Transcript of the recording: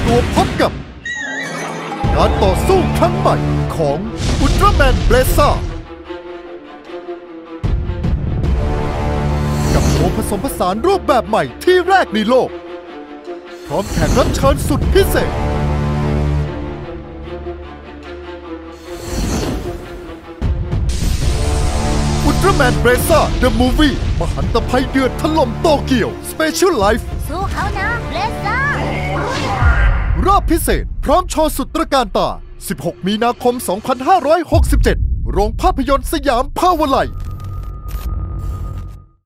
ตัวพบกับการต่อสู้ครั้งใหม่ของอุลตร้าแมนเบรซ่ากับโชว์ผสมผสานรูปแบบใหม่ที่แรกในโลกพร้อมแขกรับเชิญสุดพิเศษอุลตร้าแมนเบรซ่า The Movie มหันตภัยเดือดถล่มโตเกียว Special Life สู้เขานะเบรซ่ารอบพิเศษพร้อมโชว์สุดตระการตา 16 มีนาคม 2567 โรงภาพยนตร์สยามภาวไล